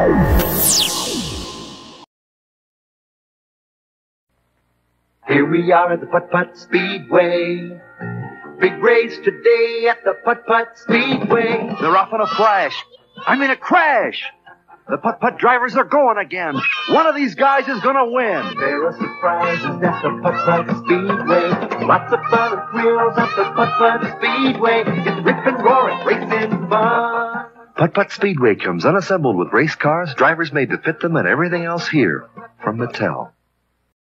Here we are at the Putt-Putt Speedway. Big race today at the Putt-Putt Speedway. They're off in a flash. I mean a crash. The Putt-Putt drivers are going again. One of these guys is going to win. There are surprises at the Putt-Putt Speedway. Lots of fun and thrills at the Putt-Putt Speedway. It's rip and roaring, racing fun. Putt-Putt Speedway comes unassembled with race cars, drivers made to fit them, and everything else here from Mattel.